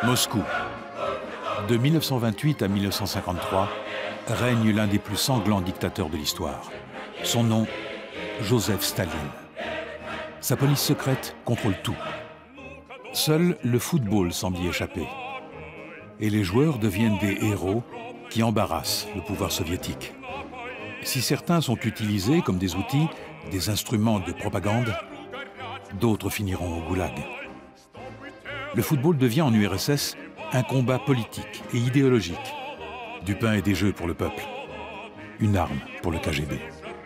Moscou. De 1928 à 1953, règne l'un des plus sanglants dictateurs de l'histoire. Son nom, Joseph Staline. Sa police secrète contrôle tout. Seul le football semble y échapper. Et les joueurs deviennent des héros qui embarrassent le pouvoir soviétique. Si certains sont utilisés comme des outils, des instruments de propagande, d'autres finiront au goulag. Le football devient en URSS un combat politique et idéologique. Du pain et des jeux pour le peuple. Une arme pour le KGB.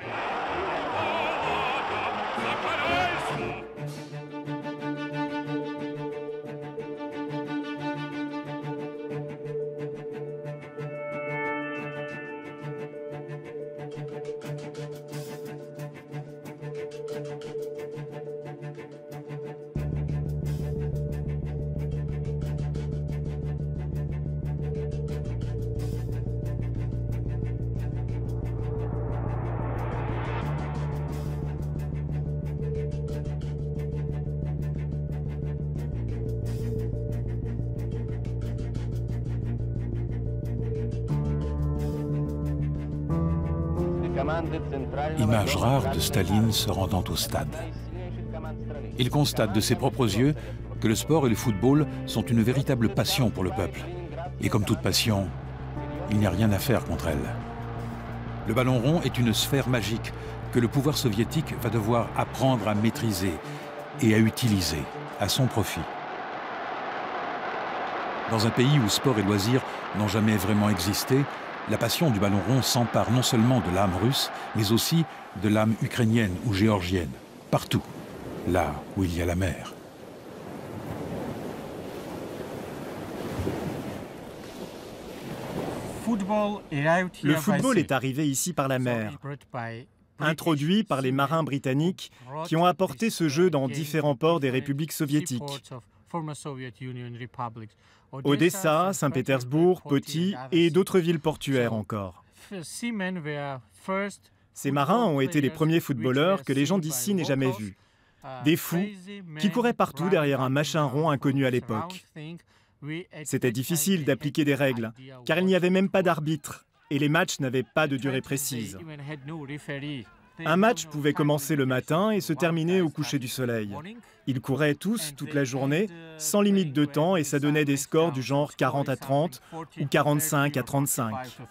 Image rare de Staline se rendant au stade. Il constate de ses propres yeux que le sport et le football sont une véritable passion pour le peuple. Et comme toute passion, il n'y a rien à faire contre elle. Le ballon rond est une sphère magique que le pouvoir soviétique va devoir apprendre à maîtriser et à utiliser à son profit. Dans un pays où sport et loisirs n'ont jamais vraiment existé, la passion du ballon rond s'empare non seulement de l'âme russe, mais aussi de l'âme ukrainienne ou géorgienne, partout, là où il y a la mer. Le football est arrivé ici par la mer, introduit par les marins britanniques qui ont apporté ce jeu dans différents ports des républiques soviétiques. Odessa, Saint-Pétersbourg, Poti et d'autres villes portuaires encore. Ces marins ont été les premiers footballeurs que les gens d'ici n'aient jamais vus. Des fous qui couraient partout derrière un machin rond inconnu à l'époque. C'était difficile d'appliquer des règles, car il n'y avait même pas d'arbitre, et les matchs n'avaient pas de durée précise. Un match pouvait commencer le matin et se terminer au coucher du soleil. Ils couraient tous, toute la journée, sans limite de temps, et ça donnait des scores du genre 40 à 30 ou 45 à 35.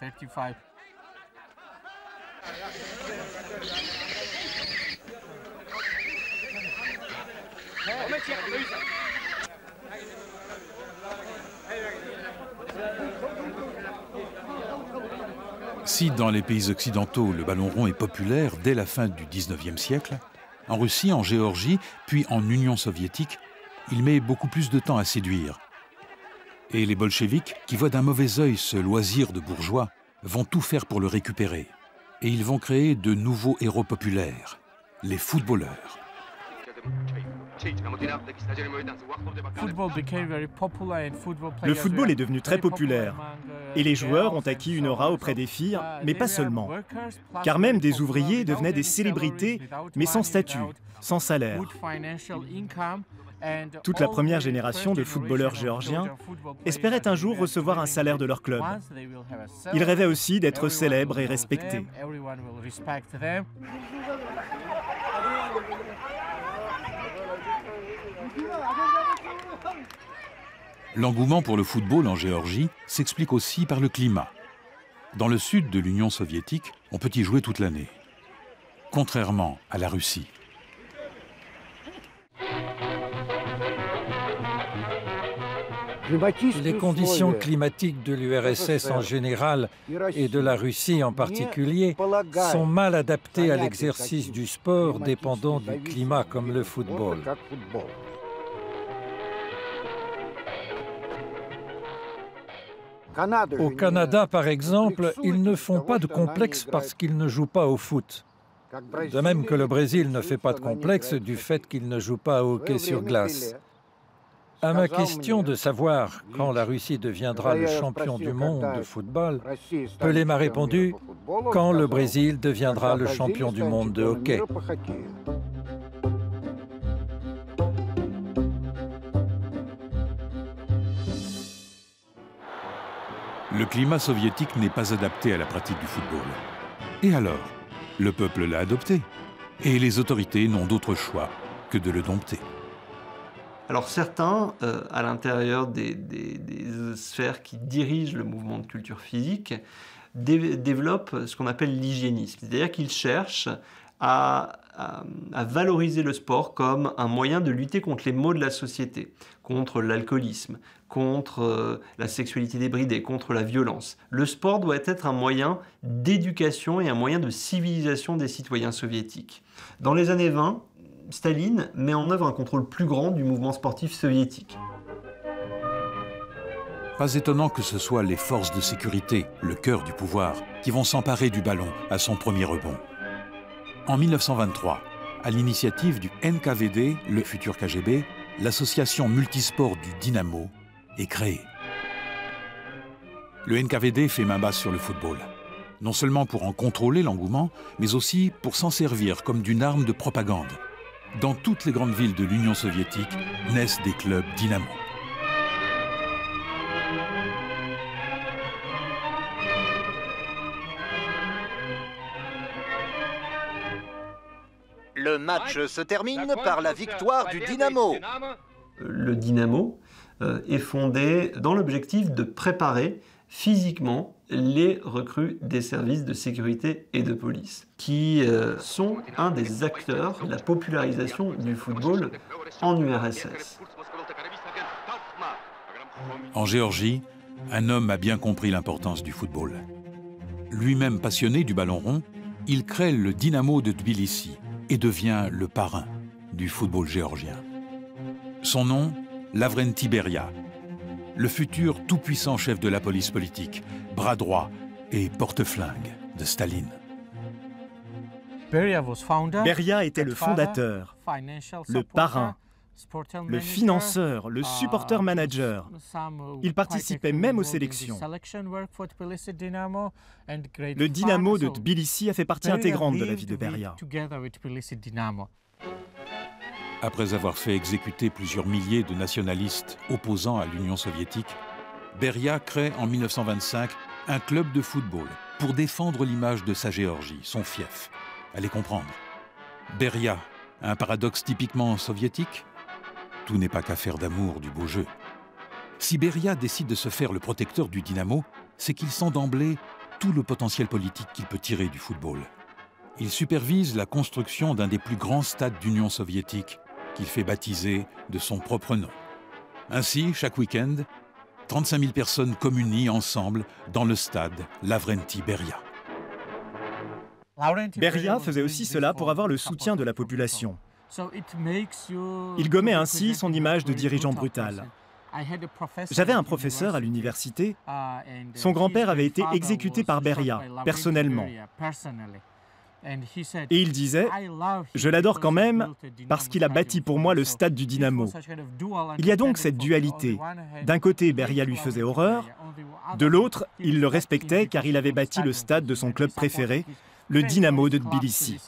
Si dans les pays occidentaux, le ballon rond est populaire dès la fin du XIXe siècle, en Russie, en Géorgie, puis en Union soviétique, il met beaucoup plus de temps à séduire. Et les bolcheviks, qui voient d'un mauvais œil ce loisir de bourgeois, vont tout faire pour le récupérer. Et ils vont créer de nouveaux héros populaires, les footballeurs. Le football est devenu très populaire et les joueurs ont acquis une aura auprès des filles, mais pas seulement. Car même des ouvriers devenaient des célébrités, mais sans statut, sans salaire. Toute la première génération de footballeurs géorgiens espérait un jour recevoir un salaire de leur club. Ils rêvaient aussi d'être célèbres et respectés. L'engouement pour le football en Géorgie s'explique aussi par le climat. Dans le sud de l'Union soviétique, on peut y jouer toute l'année, contrairement à la Russie. Les conditions climatiques de l'URSS en général et de la Russie en particulier sont mal adaptées à l'exercice du sport dépendant du climat comme le football. Au Canada, par exemple, ils ne font pas de complexe parce qu'ils ne jouent pas au foot. De même que le Brésil ne fait pas de complexe du fait qu'il ne joue pas au hockey sur glace. À ma question de savoir quand la Russie deviendra le champion du monde de football, Pelé m'a répondu « quand le Brésil deviendra le champion du monde de hockey ». Le climat soviétique n'est pas adapté à la pratique du football. Et alors, le peuple l'a adopté. Et les autorités n'ont d'autre choix que de le dompter. Alors certains, à l'intérieur des sphères qui dirigent le mouvement de culture physique, développent ce qu'on appelle l'hygiénisme. C'est-à-dire qu'ils cherchent à valoriser le sport comme un moyen de lutter contre les maux de la société, contre l'alcoolisme, contre la sexualité débridée, contre la violence. Le sport doit être un moyen d'éducation et un moyen de civilisation des citoyens soviétiques. Dans les années 20, Staline met en œuvre un contrôle plus grand du mouvement sportif soviétique. Pas étonnant que ce soit les forces de sécurité, le cœur du pouvoir, qui vont s'emparer du ballon à son premier rebond. En 1923, à l'initiative du NKVD, le futur KGB, l'association multisport du Dynamo est créée. Le NKVD fait main basse sur le football, non seulement pour en contrôler l'engouement, mais aussi pour s'en servir comme d'une arme de propagande. Dans toutes les grandes villes de l'Union soviétique naissent des clubs Dynamo. Le match se termine par la victoire du Dynamo. Le Dynamo est fondé dans l'objectif de préparer physiquement les recrues des services de sécurité et de police, qui sont un des acteurs de la popularisation du football en URSS. En Géorgie, un homme a bien compris l'importance du football. Lui-même passionné du ballon rond, il crée le Dynamo de Tbilissi et devient le parrain du football géorgien. Son nom, Lavrenti Beria, le futur tout-puissant chef de la police politique, bras droit et porte-flingue de Staline. Beria était le fondateur, le parrain, le financeur, le supporter manager. Il participait même aux sélections. Le Dynamo de Tbilissi a fait partie intégrante de la vie de Beria. Après avoir fait exécuter plusieurs milliers de nationalistes opposants à l'Union soviétique, Beria crée en 1925 un club de football pour défendre l'image de sa Géorgie, son fief. Allez comprendre. Beria, un paradoxe typiquement soviétique? Tout n'est pas qu'affaire d'amour du beau jeu. Si Beria décide de se faire le protecteur du Dynamo, c'est qu'il sent d'emblée tout le potentiel politique qu'il peut tirer du football. Il supervise la construction d'un des plus grands stades d'Union soviétique, qu'il fait baptiser de son propre nom. Ainsi, chaque week-end, 35 000 personnes communient ensemble dans le stade Lavrenti Beria. Beria faisait aussi cela pour avoir le soutien de la population. Il gommait ainsi son image de dirigeant brutal. J'avais un professeur à l'université. Son grand-père avait été exécuté par Beria, personnellement. Et il disait « Je l'adore quand même parce qu'il a bâti pour moi le stade du Dynamo ». Il y a donc cette dualité. D'un côté, Beria lui faisait horreur. De l'autre, il le respectait car il avait bâti le stade de son club préféré, le Dynamo de Tbilissi.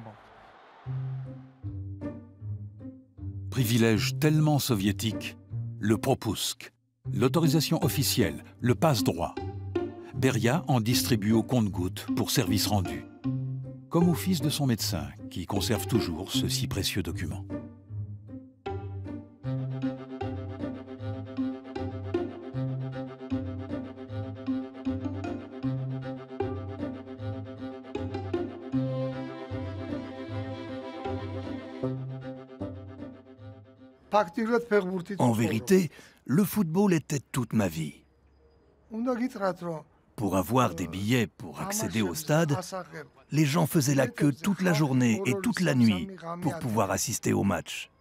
Privilège tellement soviétique, le propousk, l'autorisation officielle, le passe-droit. Beria en distribue au compte-gouttes pour service rendu, comme au fils de son médecin, qui conserve toujours ce si précieux document. En vérité, le football était toute ma vie. Pour avoir des billets pour accéder au stade, les gens faisaient la queue toute la journée et toute la nuit pour pouvoir assister au match.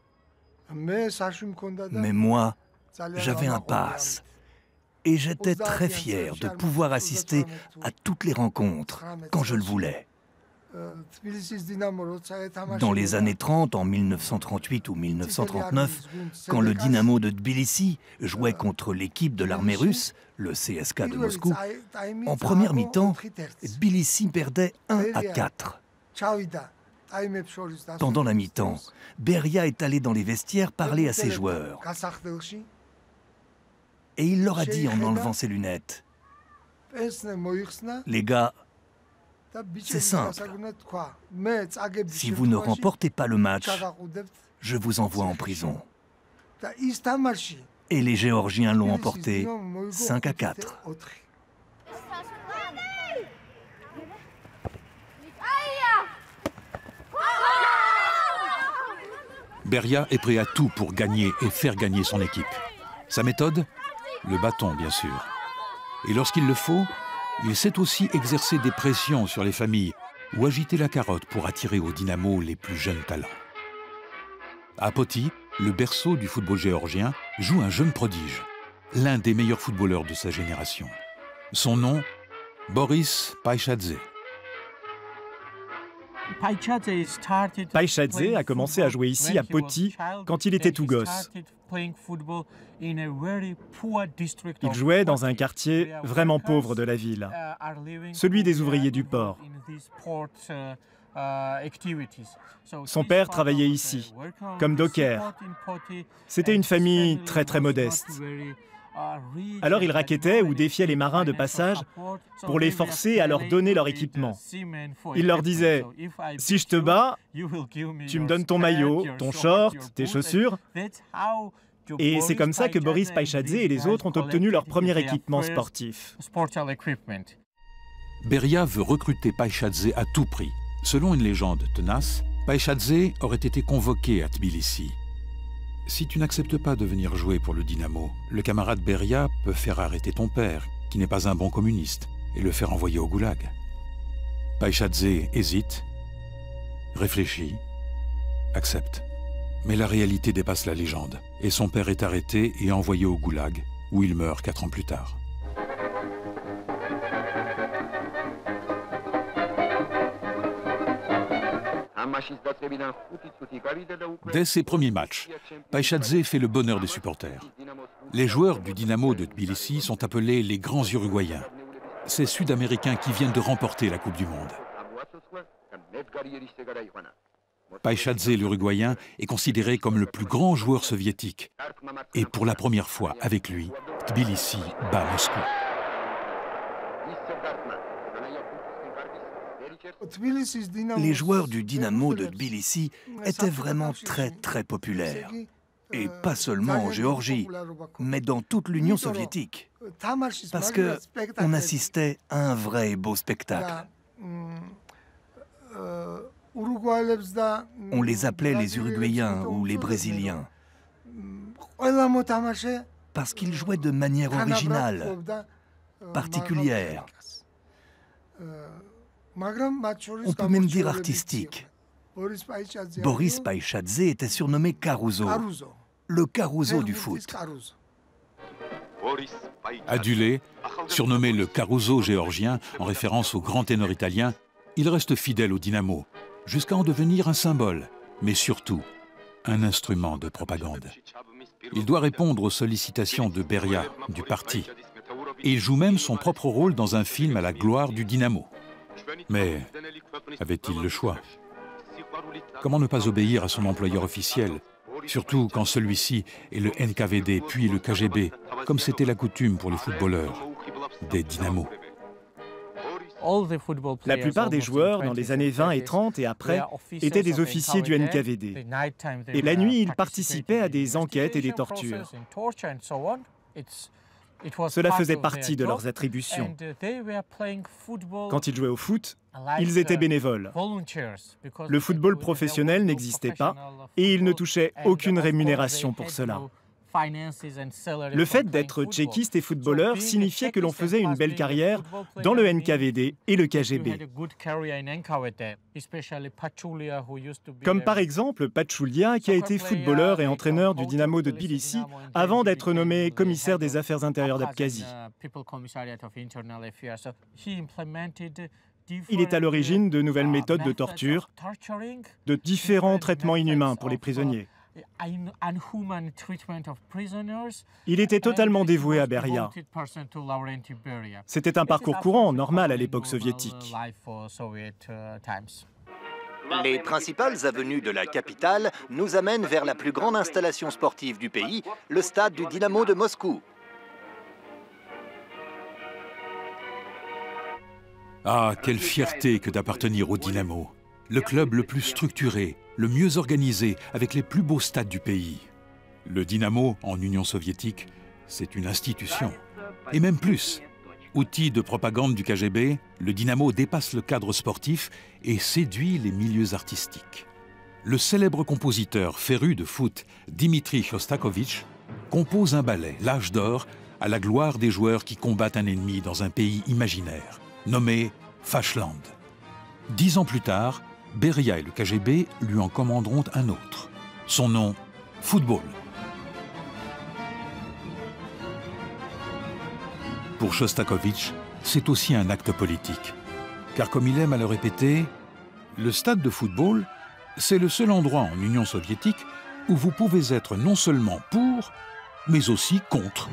Mais moi, j'avais un pass et j'étais très fier de pouvoir assister à toutes les rencontres quand je le voulais. Dans les années 30, en 1938 ou 1939, quand le Dynamo de Tbilissi jouait contre l'équipe de l'armée russe, le CSKA de Moscou, en première mi-temps, Tbilissi perdait 1-4. Pendant la mi-temps, Beria est allé dans les vestiaires parler à ses joueurs. Et il leur a dit en enlevant ses lunettes: Les gars, c'est simple. Si vous ne remportez pas le match, je vous envoie en prison. Et les Géorgiens l'ont emporté 5-4. Beria est prêt à tout pour gagner et faire gagner son équipe. Sa méthode? Le bâton, bien sûr. Et lorsqu'il le faut, il sait aussi exercer des pressions sur les familles ou agiter la carotte pour attirer au Dynamo les plus jeunes talents. À Poti, le berceau du football géorgien, joue un jeune prodige, l'un des meilleurs footballeurs de sa génération. Son nom, Boris Païchadze. Païchadze a commencé à jouer ici à Poti quand il était tout gosse. Il jouait dans un quartier vraiment pauvre de la ville, celui des ouvriers du port. Son père travaillait ici, comme docker. C'était une famille très modeste. Alors il rackettait ou défiait les marins de passage pour les forcer à leur donner leur équipement. Il leur disait « Si je te bats, tu me donnes ton maillot, ton short, tes chaussures. » Et c'est comme ça que Boris Païchadze et les autres ont obtenu leur premier équipement sportif. Beria veut recruter Païchadze à tout prix. Selon une légende tenace, Païchadze aurait été convoqué à Tbilissi. Si tu n'acceptes pas de venir jouer pour le Dynamo, le camarade Beria peut faire arrêter ton père, qui n'est pas un bon communiste, et le faire envoyer au goulag. Païchadze hésite, réfléchit, accepte. Mais la réalité dépasse la légende, et son père est arrêté et envoyé au goulag, où il meurt 4 ans plus tard. Dès ses premiers matchs, Païchadze fait le bonheur des supporters. Les joueurs du Dynamo de Tbilissi sont appelés les grands Uruguayens. Ces Sud-Américains qui viennent de remporter la Coupe du Monde. Païchadze, l'Uruguayen, est considéré comme le plus grand joueur soviétique. Et pour la première fois, avec lui, Tbilissi bat Moscou. Les joueurs du Dynamo de Tbilissi étaient vraiment très populaires. Et pas seulement en Géorgie, mais dans toute l'Union soviétique. Parce qu'on assistait à un vrai et beau spectacle. On les appelait les Uruguayens ou les Brésiliens. Parce qu'ils jouaient de manière originale, particulière. On peut même dire artistique. Boris Païchadze était surnommé Caruso, le Caruso du foot. Adulé, surnommé le Caruso géorgien en référence au grand ténor italien, il reste fidèle au Dynamo, jusqu'à en devenir un symbole, mais surtout un instrument de propagande. Il doit répondre aux sollicitations de Beria, du parti, et il joue même son propre rôle dans un film à la gloire du Dynamo. Mais avait-il le choix? Comment ne pas obéir à son employeur officiel, surtout quand celui-ci est le NKVD puis le KGB, comme c'était la coutume pour les footballeurs des Dynamos? La plupart des joueurs, dans les années 20 et 30 et après, étaient des officiers du NKVD. Et la nuit, ils participaient à des enquêtes et des tortures. Cela faisait partie de leurs attributions. Quand ils jouaient au foot, ils étaient bénévoles. Le football professionnel n'existait pas et ils ne touchaient aucune rémunération pour cela. Le fait d'être tchéquiste et footballeur signifiait que l'on faisait une belle carrière dans le NKVD et le KGB. Comme par exemple Pachulia, qui a été footballeur et entraîneur du Dynamo de Tbilissi avant d'être nommé commissaire des affaires intérieures d'Abkhazie. Il est à l'origine de nouvelles méthodes de torture, de différents traitements inhumains pour les prisonniers. Il était totalement dévoué à Beria. C'était un parcours courant, normal à l'époque soviétique. Les principales avenues de la capitale nous amènent vers la plus grande installation sportive du pays, le stade du Dynamo de Moscou. Ah, quelle fierté que d'appartenir au Dynamo, le club le plus structuré, le mieux organisé, avec les plus beaux stades du pays. Le Dynamo, en Union soviétique, c'est une institution. Et même plus. Outil de propagande du KGB, le Dynamo dépasse le cadre sportif et séduit les milieux artistiques. Le célèbre compositeur féru de foot, Dimitri Shostakovich, compose un ballet, l'Âge d'or, à la gloire des joueurs qui combattent un ennemi dans un pays imaginaire, nommé Fashland. 10 ans plus tard, Beria et le KGB lui en commanderont un autre. Son nom, football. Pour Shostakovich, c'est aussi un acte politique. Car comme il aime à le répéter, le stade de football, c'est le seul endroit en Union soviétique où vous pouvez être non seulement pour, mais aussi contre.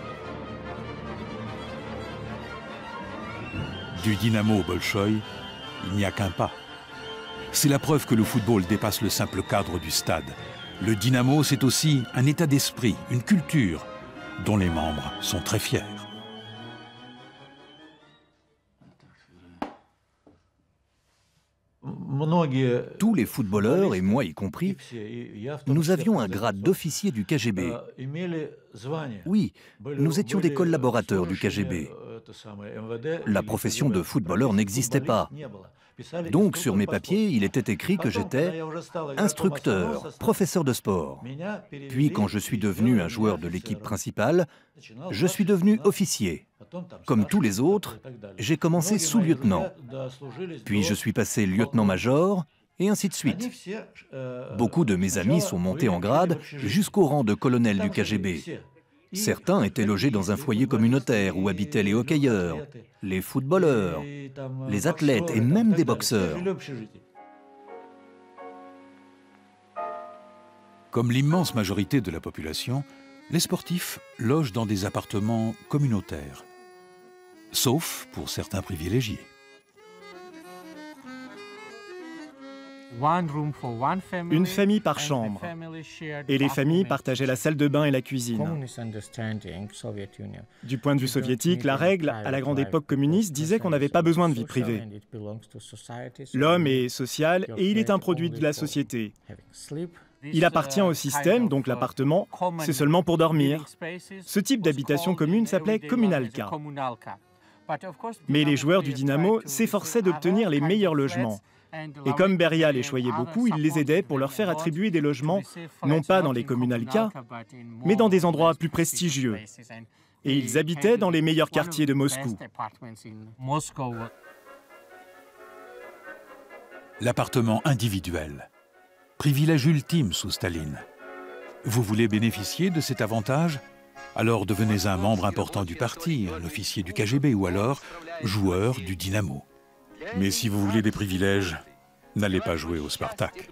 Du Dynamo au Bolchoï, il n'y a qu'un pas. C'est la preuve que le football dépasse le simple cadre du stade. Le Dynamo, c'est aussi un état d'esprit, une culture, dont les membres sont très fiers. Tous les footballeurs, et moi y compris, nous avions un grade d'officier du KGB. Oui, nous étions des collaborateurs du KGB. La profession de footballeur n'existait pas. Donc, sur mes papiers, il était écrit que j'étais instructeur, professeur de sport. Puis, quand je suis devenu un joueur de l'équipe principale, je suis devenu officier. Comme tous les autres, j'ai commencé sous-lieutenant. Puis, je suis passé lieutenant-major, et ainsi de suite. Beaucoup de mes amis sont montés en grade jusqu'au rang de colonel du KGB. Certains étaient logés dans un foyer communautaire où habitaient les hockeyeurs, les footballeurs, les athlètes et même des boxeurs. Comme l'immense majorité de la population, les sportifs logent dans des appartements communautaires, sauf pour certains privilégiés. Une famille par chambre. Et les familles partageaient la salle de bain et la cuisine. Du point de vue soviétique, la règle, à la grande époque communiste, disait qu'on n'avait pas besoin de vie privée. L'homme est social et il est un produit de la société. Il appartient au système, donc l'appartement, c'est seulement pour dormir. Ce type d'habitation commune s'appelait communalka. Mais les joueurs du Dynamo s'efforçaient d'obtenir les meilleurs logements. Et comme Beria les choyait beaucoup, il les aidait pour leur faire attribuer des logements, non pas dans les communalkas, mais dans des endroits plus prestigieux. Et ils habitaient dans les meilleurs quartiers de Moscou. L'appartement individuel. Privilège ultime sous Staline. Vous voulez bénéficier de cet avantage? Alors devenez un membre important du parti, un officier du KGB ou alors joueur du Dynamo. Mais si vous voulez des privilèges, n'allez pas jouer au Spartak.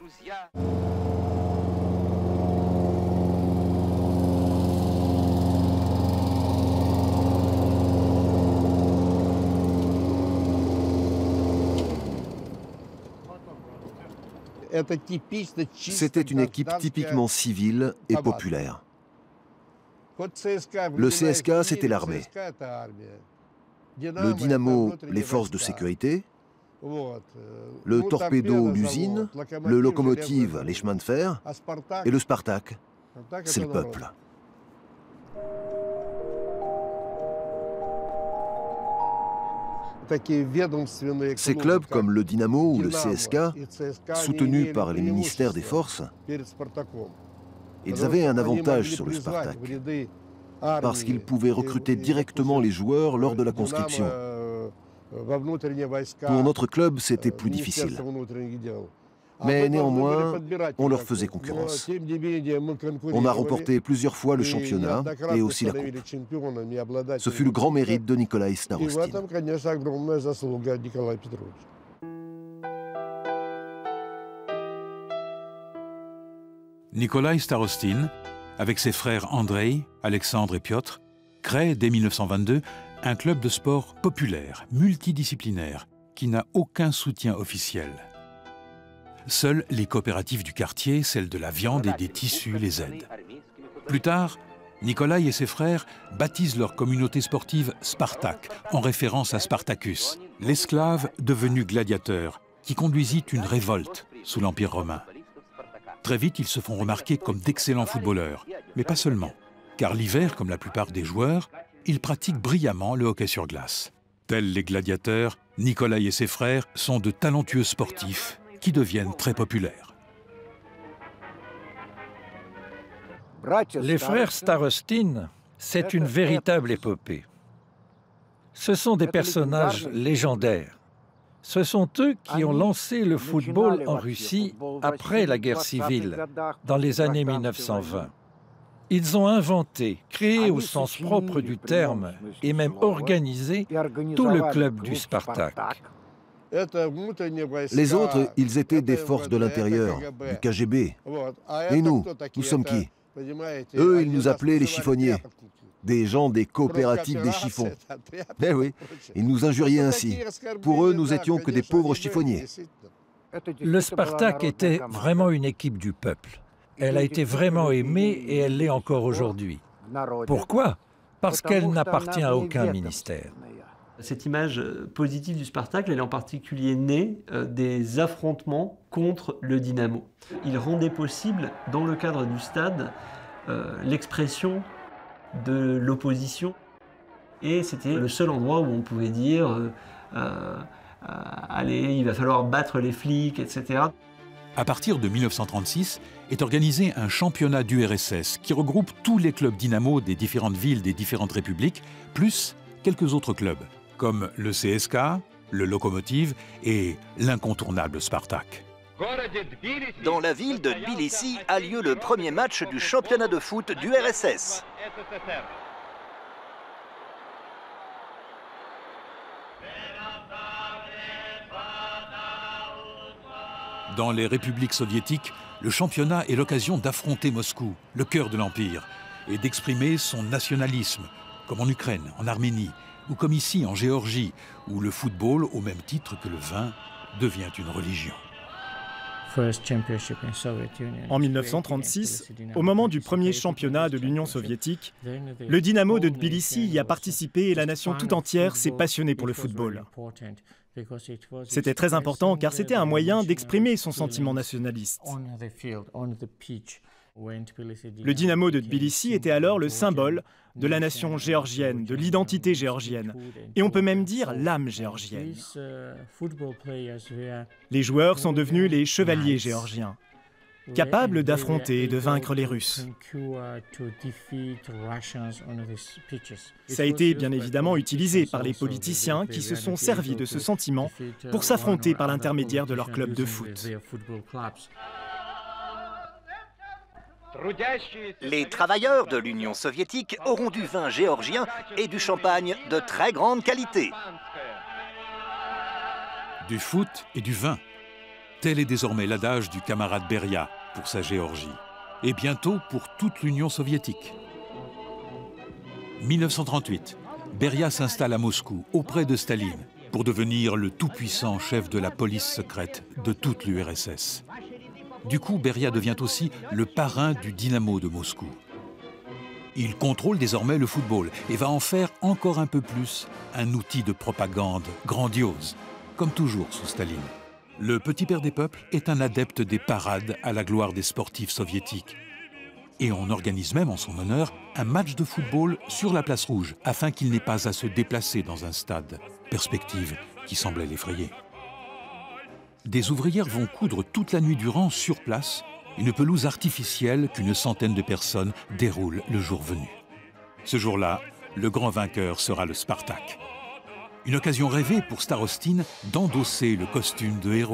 C'était une équipe typiquement civile et populaire. Le CSK, c'était l'armée. Le Dynamo, les forces de sécurité. Le Torpedo, l'usine. Le Locomotive, les chemins de fer. Et le Spartak, c'est le peuple. Ces clubs comme le Dynamo ou le CSK, soutenus par les ministères des Forces, ils avaient un avantage sur le Spartak, parce qu'ils pouvaient recruter directement les joueurs lors de la conscription. Pour notre club, c'était plus difficile. Mais néanmoins, on leur faisait concurrence. On a remporté plusieurs fois le championnat et aussi la coupe. Ce fut le grand mérite de Nikolai Starostin. Nikolai Starostin, avec ses frères Andrei, Alexandre et Piotr, crée dès 1922 un club de sport populaire, multidisciplinaire, qui n'a aucun soutien officiel. Seules les coopératives du quartier, celles de la viande et des tissus, les aident. Plus tard, Nikolai et ses frères baptisent leur communauté sportive Spartak, en référence à Spartacus, l'esclave devenu gladiateur, qui conduisit une révolte sous l'Empire romain. Très vite, ils se font remarquer comme d'excellents footballeurs, mais pas seulement, car l'hiver, comme la plupart des joueurs, ils pratiquent brillamment le hockey sur glace. Tels les gladiateurs, Nikolai et ses frères sont de talentueux sportifs qui deviennent très populaires. Les frères Starostin, c'est une véritable épopée. Ce sont des personnages légendaires. Ce sont eux qui ont lancé le football en Russie après la guerre civile, dans les années 1920. Ils ont inventé, créé au sens propre du terme, et même organisé tout le club du Spartak. Les autres, ils étaient des forces de l'intérieur, du KGB. Et nous sommes qui? Eux, ils nous appelaient les chiffonniers, des gens des coopératives des chiffons. Eh oui, ils nous injuriaient ainsi. Pour eux, nous étions que des pauvres chiffonniers. Le Spartak était vraiment une équipe du peuple. Elle a été vraiment aimée et elle l'est encore aujourd'hui. Pourquoi? Parce qu'elle n'appartient à aucun ministère. Cette image positive du Spartak, elle est en particulier née des affrontements contre le Dynamo. Il rendait possible, dans le cadre du stade, l'expression de l'opposition. Et c'était le seul endroit où on pouvait dire allez, il va falloir battre les flics, etc. À partir de 1936 est organisé un championnat d'URSS qui regroupe tous les clubs Dynamo des différentes villes des différentes républiques, plus quelques autres clubs, comme le CSK, le Lokomotiv et l'incontournable Spartak. Dans la ville de Tbilissi a lieu le premier match du championnat de foot d'URSS. Dans les républiques soviétiques, le championnat est l'occasion d'affronter Moscou, le cœur de l'Empire, et d'exprimer son nationalisme, comme en Ukraine, en Arménie, ou comme ici en Géorgie, où le football, au même titre que le vin, devient une religion. En 1936, au moment du premier championnat de l'Union soviétique, le Dynamo de Tbilissi y a participé et la nation tout entière s'est passionnée pour le football. C'était très important car c'était un moyen d'exprimer son sentiment nationaliste. Le Dynamo de Tbilissi était alors le symbole de la nation géorgienne, de l'identité géorgienne, et on peut même dire l'âme géorgienne. Les joueurs sont devenus les chevaliers géorgiens, capables d'affronter et de vaincre les Russes. Ça a été bien évidemment utilisé par les politiciens qui se sont servis de ce sentiment pour s'affronter par l'intermédiaire de leur club de foot. Les travailleurs de l'Union soviétique auront du vin géorgien et du champagne de très grande qualité. Du foot et du vin. Tel est désormais l'adage du camarade Beria pour sa Géorgie, et bientôt pour toute l'Union soviétique. 1938, Beria s'installe à Moscou, auprès de Staline, pour devenir le tout-puissant chef de la police secrète de toute l'URSS. Du coup, Beria devient aussi le parrain du Dynamo de Moscou. Il contrôle désormais le football et va en faire encore un peu plus un outil de propagande grandiose, comme toujours sous Staline. Le petit père des peuples est un adepte des parades à la gloire des sportifs soviétiques. Et on organise même en son honneur un match de football sur la place rouge, afin qu'il n'ait pas à se déplacer dans un stade, perspective qui semblait l'effrayer. Des ouvrières vont coudre toute la nuit durant, sur place, une pelouse artificielle qu'une centaine de personnes déroulent le jour venu. Ce jour-là, le grand vainqueur sera le Spartak. Une occasion rêvée pour Starostin d'endosser le costume de héros.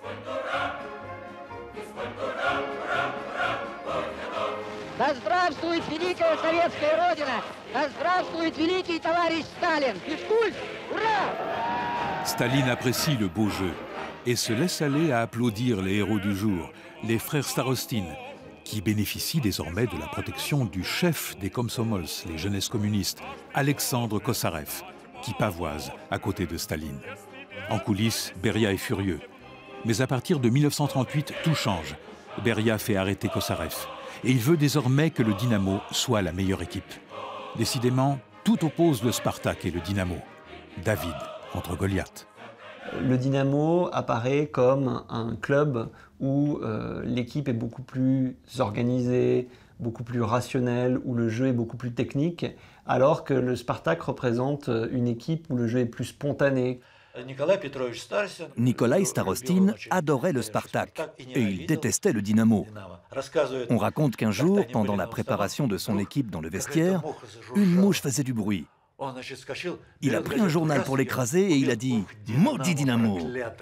Да здравствует великая советская родина! Да здравствует великий товарищ Сталин! Физкульт! Ура! Staline apprécie le beau jeu et se laisse aller à applaudir les héros du jour, les frères Starostin, qui bénéficient désormais de la protection du chef des Komsomols, les jeunesses communistes, Alexandre Kossarev, qui pavoise à côté de Staline. En coulisses, Beria est furieux. Mais à partir de 1938, tout change. Beria fait arrêter Kossarev. Et il veut désormais que le Dynamo soit la meilleure équipe. Décidément, tout oppose le Spartak et le Dynamo. David contre Goliath. Le Dynamo apparaît comme un club où l'équipe est beaucoup plus organisée, beaucoup plus rationnelle, où le jeu est beaucoup plus technique, alors que le Spartak représente une équipe où le jeu est plus spontané. Nikolai Starostin adorait le Spartak et il détestait le Dynamo. On raconte qu'un jour, pendant la préparation de son équipe dans le vestiaire, une mouche faisait du bruit. Il a pris un journal pour l'écraser et il a dit « Maudit Dynamo !»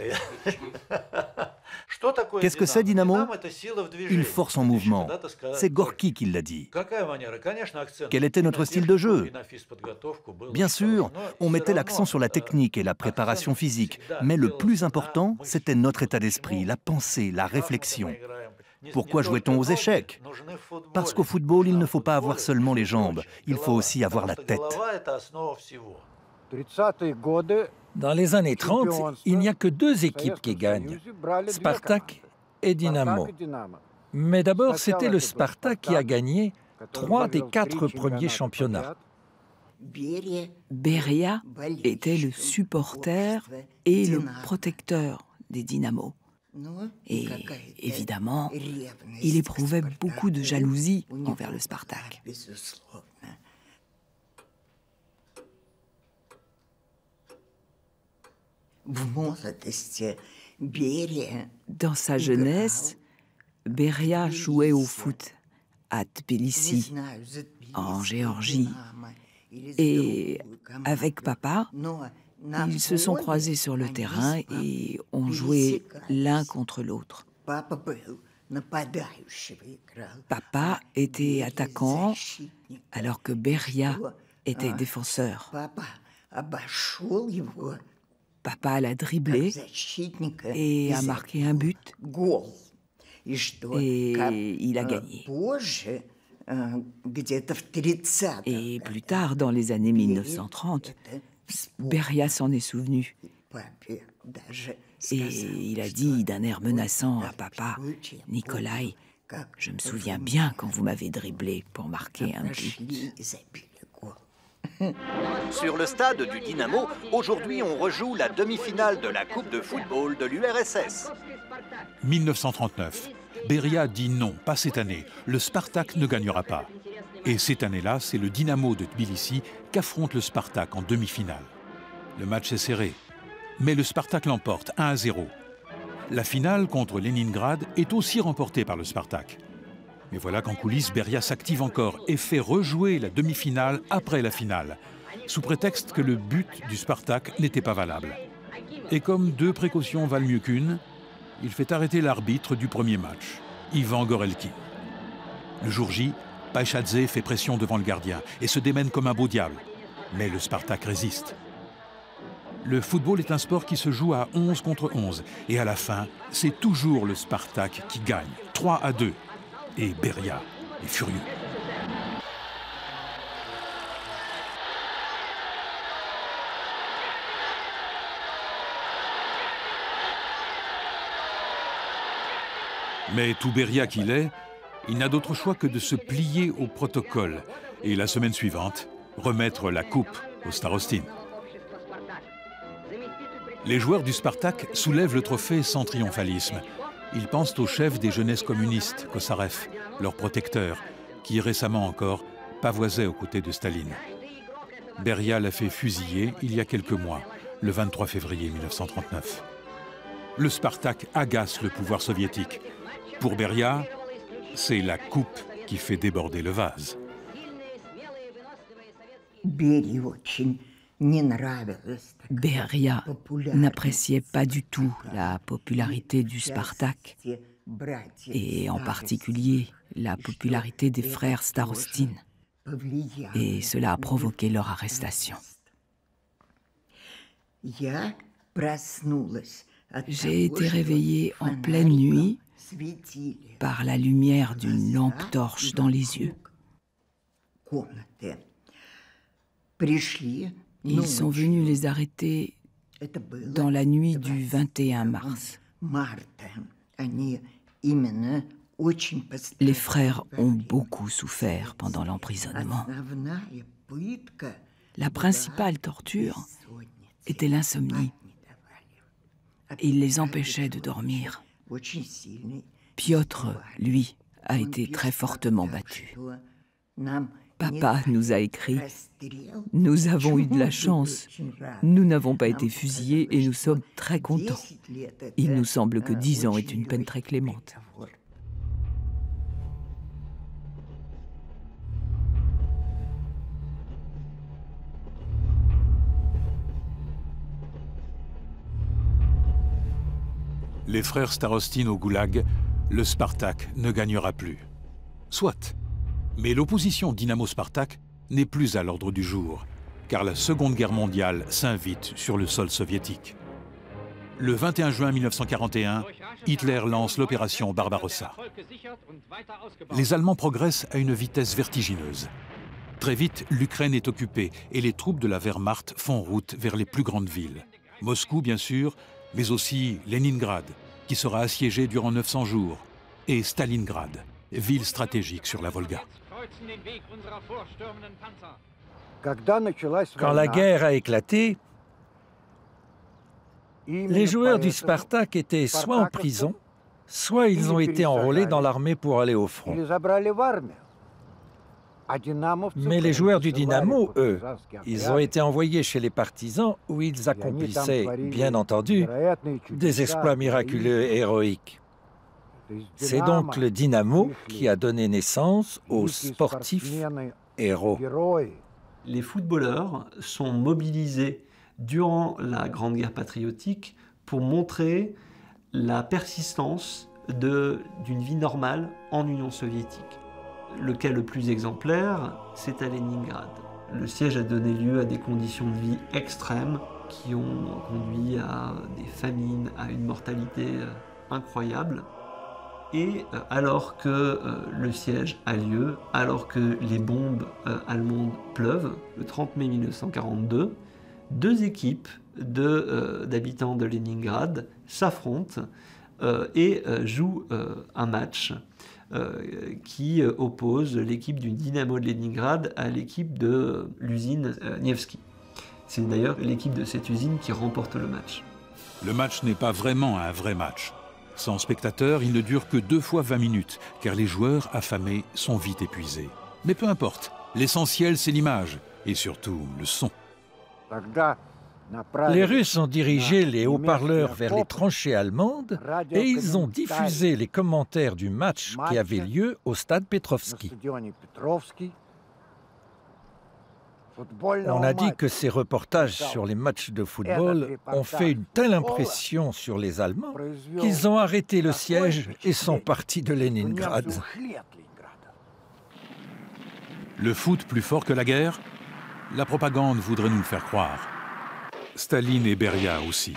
Qu'est-ce que c'est, Dynamo? Une force en mouvement. C'est Gorky qui l'a dit. Quel était notre style de jeu? Bien sûr, on mettait l'accent sur la technique et la préparation physique, mais le plus important, c'était notre état d'esprit, la pensée, la réflexion. Pourquoi jouait-on aux échecs? Parce qu'au football, il ne faut pas avoir seulement les jambes, il faut aussi avoir la tête. Dans les années 30, il n'y a que 2 équipes qui gagnent, Spartak et Dynamo. Mais d'abord, c'était le Spartak qui a gagné 3 des 4 premiers championnats. Beria était le supporter et le protecteur des Dynamo. Et évidemment, il éprouvait beaucoup de jalousie envers le Spartak. Dans sa jeunesse, Beria jouait au foot à Tbilissi, en Géorgie. Et avec papa, ils se sont croisés sur le terrain et ont joué l'un contre l'autre. Papa était attaquant alors que Beria était défenseur. Papa l'a dribblé et a marqué un but. Et il a gagné. Et plus tard, dans les années 1930, Beria s'en est souvenu. Et il a dit d'un air menaçant à papa, « Nikolai, je me souviens bien quand vous m'avez dribblé pour marquer un but. » Sur le stade du Dynamo, aujourd'hui on rejoue la demi-finale de la Coupe de football de l'URSS. 1939. Beria dit non, pas cette année. Le Spartak ne gagnera pas. Et cette année-là, c'est le Dynamo de Tbilissi qu'affronte le Spartak en demi-finale. Le match est serré, mais le Spartak l'emporte 1-0. La finale contre Leningrad est aussi remportée par le Spartak. Mais voilà qu'en coulisses, Beria s'active encore et fait rejouer la demi-finale après la finale, sous prétexte que le but du Spartak n'était pas valable. Et comme 2 précautions valent mieux qu'une, il fait arrêter l'arbitre du premier match, Ivan Gorelkin. Le jour J, Païchadze fait pression devant le gardien et se démène comme un beau diable. Mais le Spartak résiste. Le football est un sport qui se joue à 11 contre 11. Et à la fin, c'est toujours le Spartak qui gagne, 3-2. Et Beria est furieux. Mais tout Beria qu'il est, il n'a d'autre choix que de se plier au protocole et la semaine suivante, remettre la coupe au Starostin. Les joueurs du Spartak soulèvent le trophée sans triomphalisme. Ils pensent au chef des jeunesses communistes, Kosarev, leur protecteur, qui récemment encore pavoisait aux côtés de Staline. Beria l'a fait fusiller il y a quelques mois, le 23 février 1939. Le Spartak agace le pouvoir soviétique. Pour Beria, c'est la coupe qui fait déborder le vase. Beria n'appréciait pas du tout la popularité du Spartak, et en particulier la popularité des frères Starostin. Et cela a provoqué leur arrestation. J'ai été réveillée en pleine nuit par la lumière d'une lampe torche dans les yeux. Ils sont venus les arrêter dans la nuit du 21 mars. Les frères ont beaucoup souffert pendant l'emprisonnement. La principale torture était l'insomnie. Il les empêchait de dormir. Piotr, lui, a été très fortement battu. Papa nous a écrit « Nous avons eu de la chance. Nous n'avons pas été fusillés et nous sommes très contents. Il nous semble que 10 ans est une peine très clémente. » Les frères Starostin au goulag, le Spartak ne gagnera plus. Soit. Mais l'opposition Dynamo-Spartak n'est plus à l'ordre du jour, car la Seconde Guerre mondiale s'invite sur le sol soviétique. Le 21 juin 1941, Hitler lance l'opération Barbarossa. Les Allemands progressent à une vitesse vertigineuse. Très vite, l'Ukraine est occupée et les troupes de la Wehrmacht font route vers les plus grandes villes. Moscou, bien sûr, mais aussi Leningrad, qui sera assiégée durant 900 jours, et Stalingrad, ville stratégique sur la Volga. Quand la guerre a éclaté, les joueurs du Spartak étaient soit en prison, soit ils ont été enrôlés dans l'armée pour aller au front. Mais les joueurs du Dynamo, eux, ils ont été envoyés chez les partisans où ils accomplissaient, bien entendu, des exploits miraculeux et héroïques. C'est donc le Dynamo qui a donné naissance aux sportifs héros. Les footballeurs sont mobilisés durant la Grande Guerre patriotique pour montrer la persistance d'une vie normale en Union soviétique. Le cas le plus exemplaire, c'est à Leningrad. Le siège a donné lieu à des conditions de vie extrêmes qui ont conduit à des famines, à une mortalité incroyable. Et alors que le siège a lieu, alors que les bombes allemandes pleuvent, le 30 mai 1942, deux équipes d'habitants de Leningrad s'affrontent et jouent un match qui oppose l'équipe du Dynamo de Leningrad à l'équipe de l'usine Nevsky. C'est d'ailleurs l'équipe de cette usine qui remporte le match. Le match n'est pas vraiment un vrai match. Sans spectateurs, il ne dure que 2 fois 20 minutes, car les joueurs affamés sont vite épuisés. Mais peu importe, l'essentiel c'est l'image, et surtout le son. Les Russes ont dirigé les haut-parleurs vers les tranchées allemandes et ils ont diffusé les commentaires du match qui avait lieu au stade Petrovski. On a dit que ces reportages sur les matchs de football ont fait une telle impression sur les Allemands qu'ils ont arrêté le siège et sont partis de Leningrad. Le foot plus fort que la guerre? La propagande voudrait nous le faire croire. Staline et Beria aussi.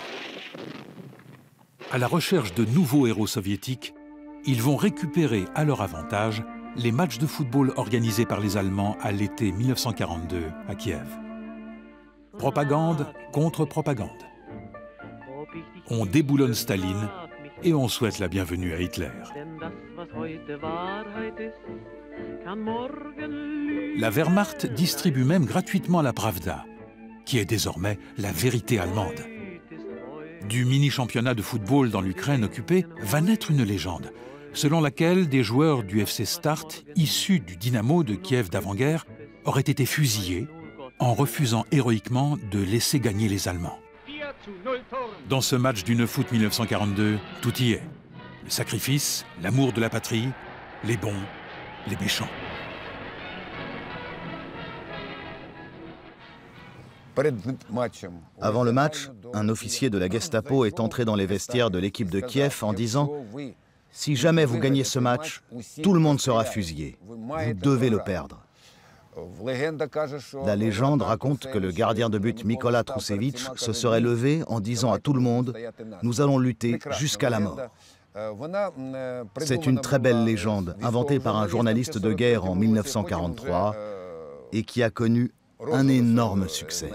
À la recherche de nouveaux héros soviétiques, ils vont récupérer à leur avantage les matchs de football organisés par les Allemands à l'été 1942 à Kiev. Propagande contre propagande. On déboulonne Staline et on souhaite la bienvenue à Hitler. La Wehrmacht distribue même gratuitement la Pravda, qui est désormais la vérité allemande. Du mini-championnat de football dans l'Ukraine occupée va naître une légende, selon laquelle des joueurs du FC Start, issus du Dynamo de Kiev d'avant-guerre, auraient été fusillés en refusant héroïquement de laisser gagner les Allemands. Dans ce match du 9 août 1942, tout y est. Le sacrifice, l'amour de la patrie, les bons, les méchants. Avant le match, un officier de la Gestapo est entré dans les vestiaires de l'équipe de Kiev en disant « Si jamais vous gagnez ce match, tout le monde sera fusillé. Vous devez le perdre. » La légende raconte que le gardien de but Mikola Trousevitch se serait levé en disant à tout le monde « Nous allons lutter jusqu'à la mort ». C'est une très belle légende inventée par un journaliste de guerre en 1943 et qui a connu un énorme succès.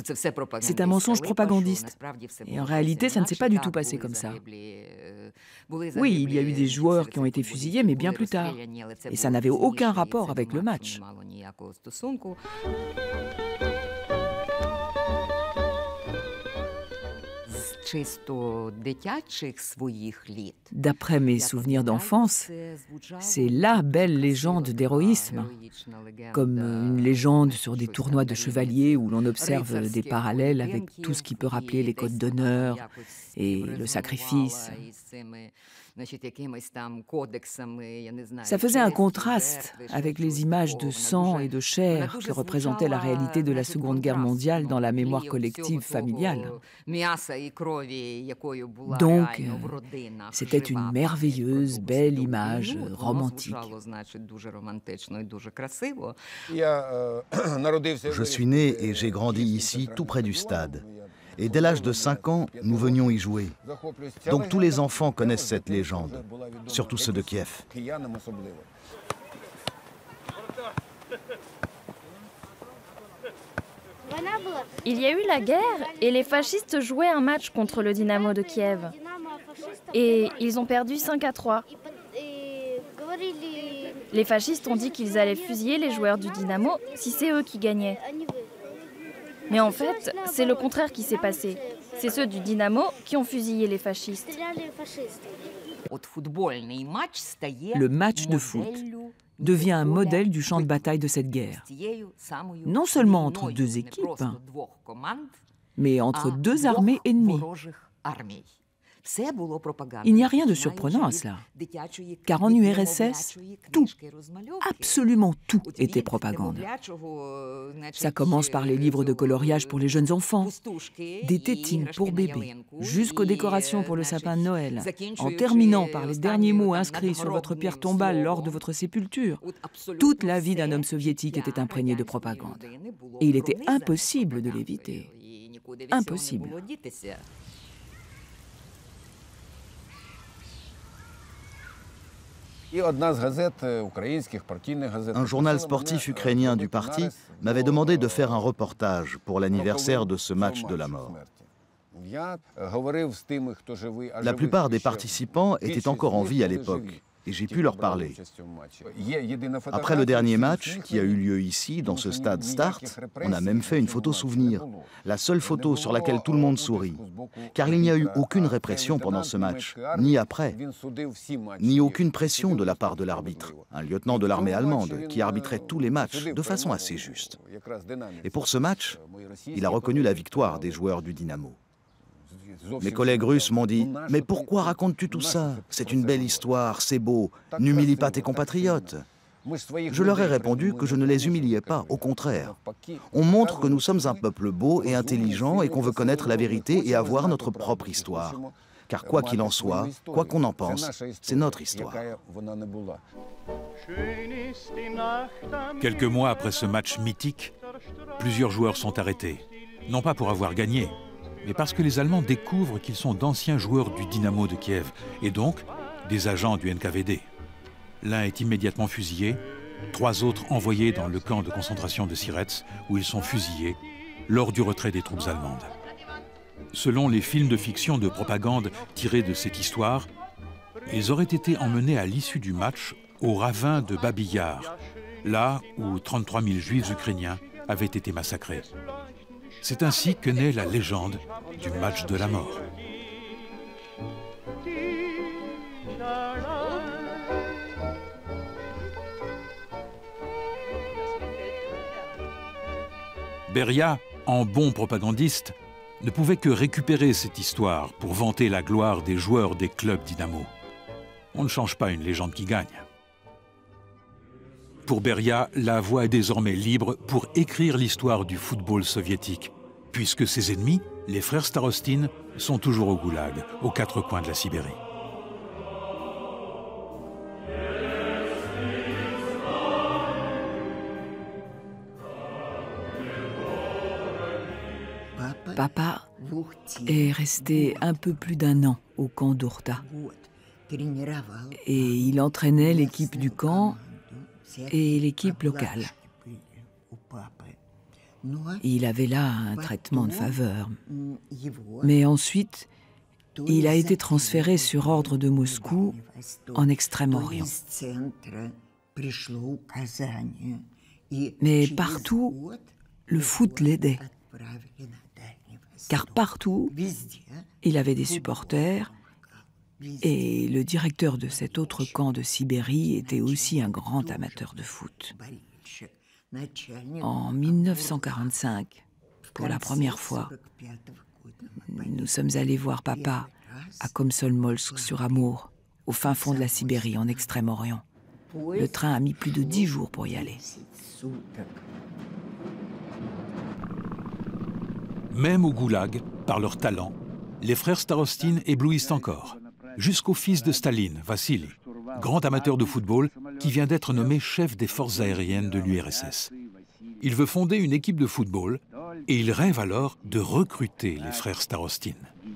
C'est un mensonge propagandiste. Et en réalité, ça ne s'est pas du tout passé comme ça. Oui, il y a eu des joueurs qui ont été fusillés, mais bien plus tard. Et ça n'avait aucun rapport avec le match. D'après mes souvenirs d'enfance, c'est la belle légende d'héroïsme, comme une légende sur des tournois de chevaliers où l'on observe des parallèles avec tout ce qui peut rappeler les codes d'honneur et le sacrifice. Ça faisait un contraste avec les images de sang et de chair qui représentaient la réalité de la Seconde Guerre mondiale dans la mémoire collective familiale. Donc, c'était une merveilleuse, belle image romantique. Je suis né et j'ai grandi ici, tout près du stade. Et dès l'âge de 5 ans, nous venions y jouer. Donc tous les enfants connaissent cette légende, surtout ceux de Kiev. Il y a eu la guerre et les fascistes jouaient un match contre le Dynamo de Kiev. Et ils ont perdu 5-3. Les fascistes ont dit qu'ils allaient fusiller les joueurs du Dynamo si c'est eux qui gagnaient. Mais en fait, c'est le contraire qui s'est passé. C'est ceux du Dynamo qui ont fusillé les fascistes. Le match de foot devient un modèle du champ de bataille de cette guerre. Non seulement entre deux équipes, mais entre deux armées ennemies. Il n'y a rien de surprenant à cela, car en URSS, tout, absolument tout était propagande. Ça commence par les livres de coloriage pour les jeunes enfants, des tétines pour bébés, jusqu'aux décorations pour le sapin de Noël, en terminant par les derniers mots inscrits sur votre pierre tombale lors de votre sépulture. Toute la vie d'un homme soviétique était imprégnée de propagande. Et il était impossible de l'éviter. Impossible. Un journal sportif ukrainien du parti m'avait demandé de faire un reportage pour l'anniversaire de ce match de la mort. La plupart des participants étaient encore en vie à l'époque, et j'ai pu leur parler. Après le dernier match, qui a eu lieu ici, dans ce stade Start, on a même fait une photo souvenir. La seule photo sur laquelle tout le monde sourit. Car il n'y a eu aucune répression pendant ce match, ni après, ni aucune pression de la part de l'arbitre, un lieutenant de l'armée allemande qui arbitrait tous les matchs de façon assez juste. Et pour ce match, il a reconnu la victoire des joueurs du Dynamo. Mes collègues russes m'ont dit « Mais pourquoi racontes-tu tout ça? C'est une belle histoire, c'est beau, n'humilie pas tes compatriotes. » Je leur ai répondu que je ne les humiliais pas, au contraire. On montre que nous sommes un peuple beau et intelligent et qu'on veut connaître la vérité et avoir notre propre histoire. Car quoi qu'il en soit, quoi qu'on en pense, c'est notre histoire. Quelques mois après ce match mythique, plusieurs joueurs sont arrêtés. Non pas pour avoir gagné, mais parce que les Allemands découvrent qu'ils sont d'anciens joueurs du Dynamo de Kiev et donc des agents du NKVD. L'un est immédiatement fusillé, 3 autres envoyés dans le camp de concentration de Sirets où ils sont fusillés lors du retrait des troupes allemandes. Selon les films de fiction de propagande tirés de cette histoire, ils auraient été emmenés à l'issue du match au ravin de Babi Yar, là où 33 000 juifs ukrainiens avaient été massacrés. C'est ainsi que naît la légende du match de la mort. Beria, en bon propagandiste, ne pouvait que récupérer cette histoire pour vanter la gloire des joueurs des clubs Dynamo. On ne change pas une légende qui gagne. Pour Beria, la voie est désormais libre pour écrire l'histoire du football soviétique, puisque ses ennemis, les frères Starostin, sont toujours au goulag, aux 4 coins de la Sibérie. Papa est resté un peu plus d'1 an au camp d'Ourta. Et il entraînait l'équipe du camp et l'équipe locale. Il avait là un traitement de faveur. Mais ensuite, Il a été transféré sur ordre de Moscou en Extrême-Orient. Mais partout, le foot l'aidait. Car partout, il avait des supporters et le directeur de cet autre camp de Sibérie était aussi un grand amateur de foot. En 1945, pour la première fois, nous sommes allés voir papa à Komsomolsk-sur-Amour, au fin fond de la Sibérie, en Extrême-Orient. Le train a mis plus de 10 jours pour y aller. Même au goulag, par leur talent, les frères Starostin éblouissent encore, jusqu'au fils de Staline, Vassili, grand amateur de football qui vient d'être nommé chef des forces aériennes de l'URSS. Il veut fonder une équipe de football et il rêve alors de recruter les frères Starostin.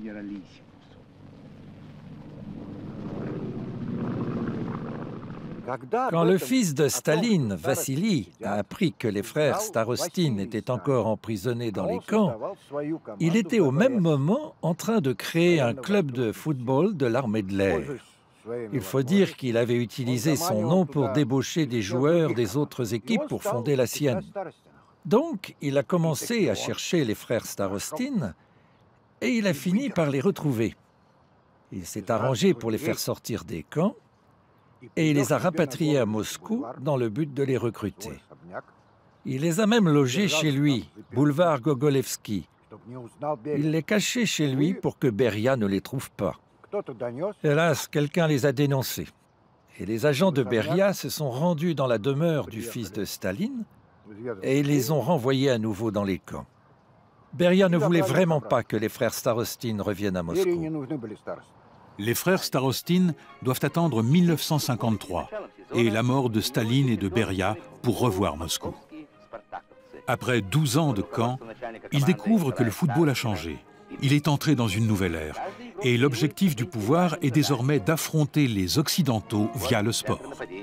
Quand le fils de Staline, Vassili, a appris que les frères Starostin étaient encore emprisonnés dans les camps, il était au même moment en train de créer un club de football de l'armée de l'air. Il faut dire qu'il avait utilisé son nom pour débaucher des joueurs des autres équipes pour fonder la sienne. Donc, il a commencé à chercher les frères Starostin et il a fini par les retrouver. Il s'est arrangé pour les faire sortir des camps et il les a rapatriés à Moscou dans le but de les recruter. Il les a même logés chez lui, boulevard Gogolevski. Il les cachait chez lui pour que Beria ne les trouve pas. Hélas, quelqu'un les a dénoncés. Et les agents de Beria se sont rendus dans la demeure du fils de Staline et ils les ont renvoyés à nouveau dans les camps. Beria ne voulait vraiment pas que les frères Starostin reviennent à Moscou. Les frères Starostin doivent attendre 1953 et la mort de Staline et de Beria pour revoir Moscou. Après 12 ans de camp, ils découvrent que le football a changé. Il est entré dans une nouvelle ère et l'objectif du pouvoir est désormais d'affronter les Occidentaux via le sport.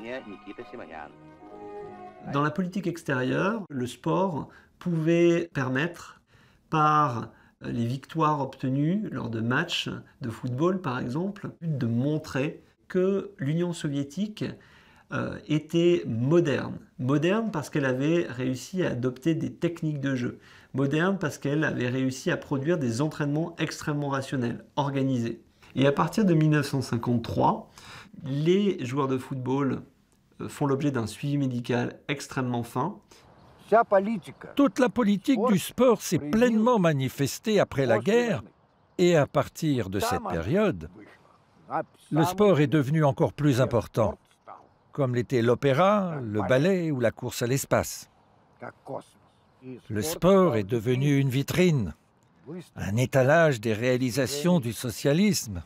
Dans la politique extérieure, le sport pouvait permettre, par les victoires obtenues lors de matchs de football par exemple, de montrer que l'Union soviétique était moderne. Moderne parce qu'elle avait réussi à adopter des techniques de jeu. Moderne parce qu'elle avait réussi à produire des entraînements extrêmement rationnels, organisés. Et à partir de 1953, les joueurs de football font l'objet d'un suivi médical extrêmement fin. Toute la politique du sport s'est pleinement manifestée après la guerre et à partir de cette période, le sport est devenu encore plus important, comme l'était l'opéra, le ballet ou la course à l'espace. Le sport est devenu une vitrine, un étalage des réalisations du socialisme.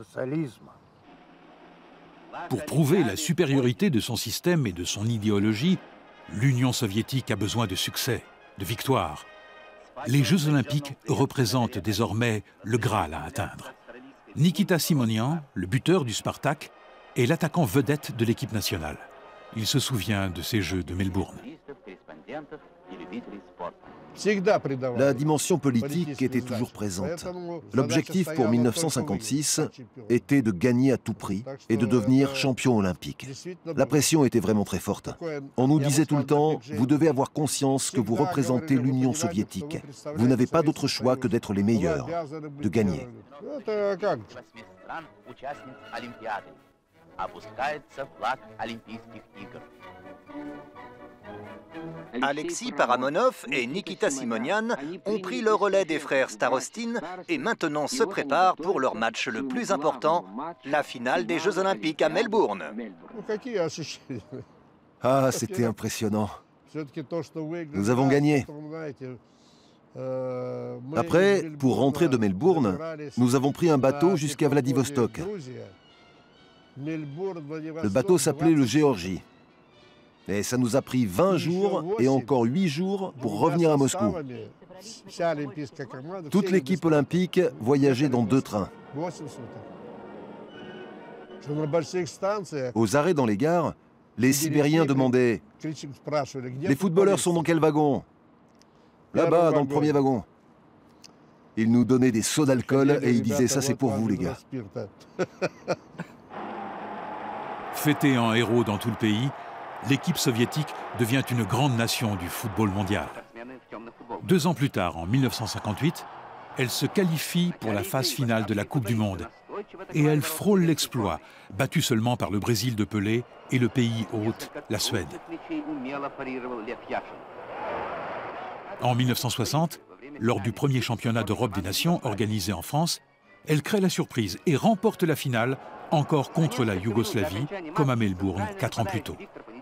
Pour prouver la supériorité de son système et de son idéologie, l'Union soviétique a besoin de succès, de victoires. Les Jeux olympiques représentent désormais le Graal à atteindre. Nikita Simonian, le buteur du Spartak, est l'attaquant vedette de l'équipe nationale. Il se souvient de ces Jeux de Melbourne. La dimension politique était toujours présente. L'objectif pour 1956 était de gagner à tout prix et de devenir champion olympique. La pression était vraiment très forte. On nous disait tout le temps, vous devez avoir conscience que vous représentez l'Union soviétique. Vous n'avez pas d'autre choix que d'être les meilleurs, de gagner. Alexis Paramonov et Nikita Simonian ont pris le relais des frères Starostin et maintenant se préparent pour leur match le plus important, la finale des Jeux Olympiques à Melbourne. Ah, c'était impressionnant. Nous avons gagné. Après, pour rentrer de Melbourne, nous avons pris un bateau jusqu'à Vladivostok. Le bateau s'appelait le Géorgie. Et ça nous a pris 20 jours et encore 8 jours pour revenir à Moscou. Toute l'équipe olympique voyageait dans 2 trains. Aux arrêts dans les gares, les Sibériens demandaient « Les footballeurs sont dans quel wagon ?»« Là-bas, dans le premier wagon. » Il nous donnait des seaux d'alcool et il disait « ça c'est pour vous les gars ». Fêtée en héros dans tout le pays, l'équipe soviétique devient une grande nation du football mondial. 2 ans plus tard, en 1958, elle se qualifie pour la phase finale de la Coupe du Monde. Et elle frôle l'exploit, battue seulement par le Brésil de Pelé et le pays hôte, la Suède. En 1960, lors du premier championnat d'Europe des nations organisé en France, elle crée la surprise et remporte la finale, encore contre la Yougoslavie, comme à Melbourne 4 ans plus tôt.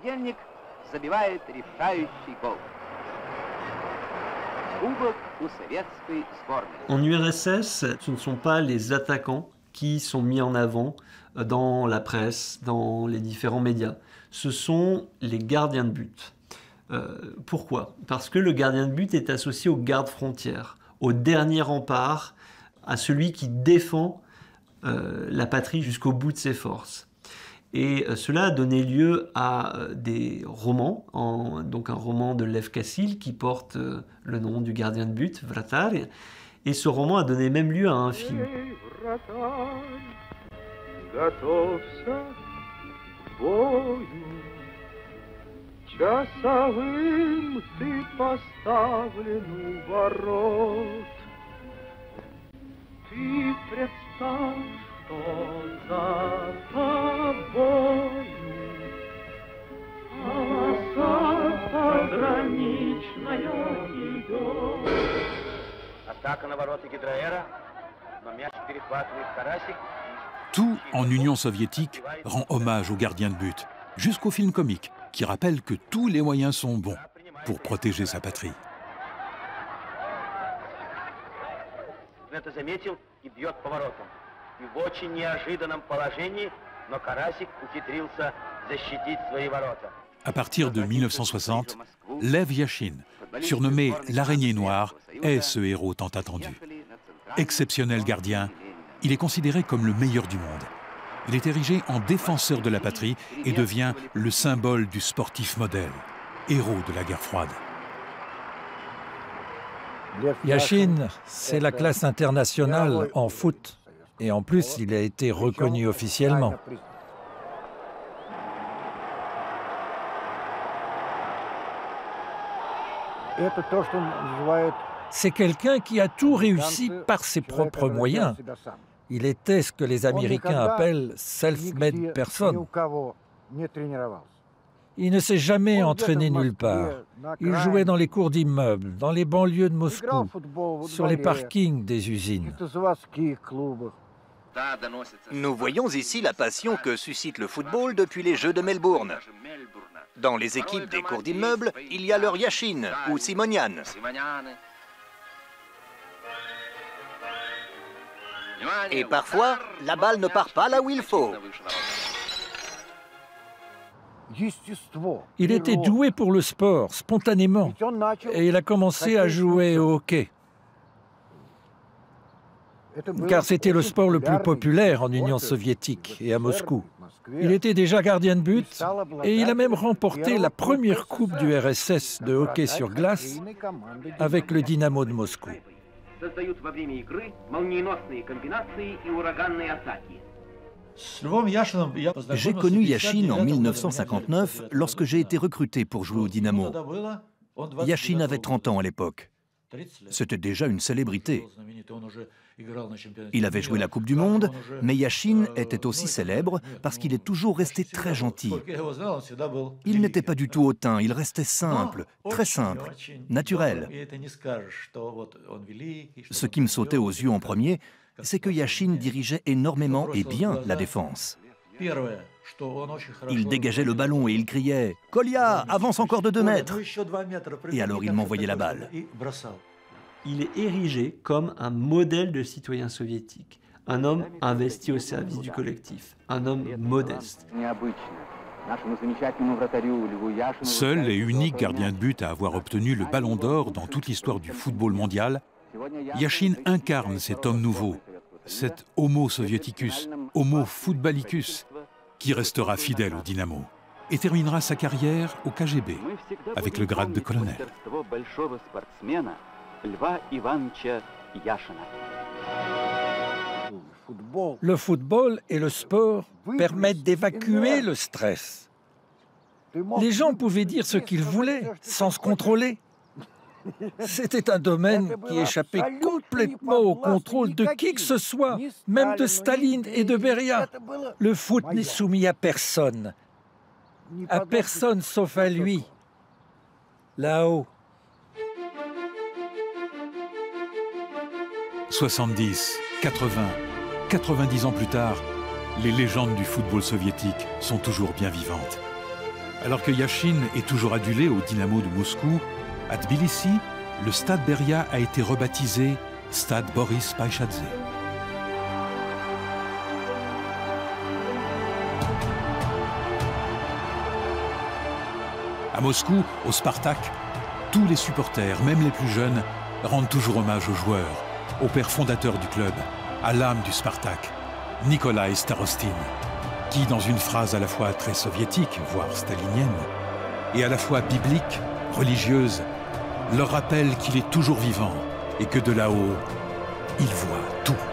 En URSS, ce ne sont pas les attaquants qui sont mis en avant dans la presse, dans les différents médias. Ce sont les gardiens de but. Pourquoi? Parce que le gardien de but est associé au garde-frontière, au dernier rempart, à celui qui défend la patrie jusqu'au bout de ses forces. Et cela a donné lieu à des romans, donc un roman de Lev Kassil qui porte le nom du gardien de but, Vratar. Et ce roman a donné même lieu à un film. Tout en Union soviétique rend hommage aux gardiens de but, jusqu'au film comique qui rappelle que tous les moyens sont bons pour protéger sa patrie. À partir de 1960, Lev Yashin, surnommé l'araignée noire, est ce héros tant attendu. Exceptionnel gardien, il est considéré comme le meilleur du monde. Il est érigé en défenseur de la patrie et devient le symbole du sportif modèle, héros de la guerre froide. Yashin, c'est la classe internationale en foot. Et en plus, il a été reconnu officiellement. C'est quelqu'un qui a tout réussi par ses propres moyens. Il était ce que les Américains appellent « self-made person ». Il ne s'est jamais entraîné nulle part. Il jouait dans les cours d'immeubles, dans les banlieues de Moscou, sur les parkings des usines. Nous voyons ici la passion que suscite le football depuis les Jeux de Melbourne. Dans les équipes des cours d'immeubles, il y a leur Yashin ou Simonian. Et parfois, la balle ne part pas là où il faut. Il était doué pour le sport, spontanément, et il a commencé à jouer au hockey. Car c'était le sport le plus populaire en Union soviétique et à Moscou. Il était déjà gardien de but et il a même remporté la première coupe du RSS de hockey sur glace avec le Dynamo de Moscou. J'ai connu Yashin en 1959 lorsque j'ai été recruté pour jouer au Dynamo. Yashin avait 30 ans à l'époque. C'était déjà une célébrité. Il avait joué la Coupe du Monde, mais Yashin était aussi célèbre parce qu'il est toujours resté très gentil. Il n'était pas du tout hautain, il restait simple, très simple, naturel. Ce qui me sautait aux yeux en premier, c'est que Yashin dirigeait énormément et bien la défense. Il dégageait le ballon et il criait « Kolia, avance encore de 2 mètres !» Et alors il m'envoyait la balle. Il est érigé comme un modèle de citoyen soviétique, un homme investi au service du collectif, un homme modeste. Seul et unique gardien de but à avoir obtenu le Ballon d'Or dans toute l'histoire du football mondial, Yashin incarne cet homme nouveau, cet homo sovieticus, homo footballicus, qui restera fidèle au Dynamo et terminera sa carrière au KGB avec le grade de colonel. Льва Ивановича Le football et le sport permettent d'évacuer le stress. Les gens pouvaient dire ce qu'ils voulaient, sans se contrôler. C'était un domaine qui échappait complètement au contrôle de qui que ce soit, même de Staline et de Beria. Le foot n'est soumis à personne sauf à lui, là-haut. 70, 80, 90 ans plus tard, les légendes du football soviétique sont toujours bien vivantes. Alors que Yachine est toujours adulé au Dynamo de Moscou, à Tbilissi, le stade Beria a été rebaptisé Stade Boris Païchadze. À Moscou, au Spartak, tous les supporters, même les plus jeunes, rendent toujours hommage aux joueurs, au père fondateur du club, à l'âme du Spartak, Nikolai Starostin, qui, dans une phrase à la fois très soviétique, voire stalinienne, et à la fois biblique, religieuse, leur rappelle qu'il est toujours vivant et que de là-haut, il voit tout.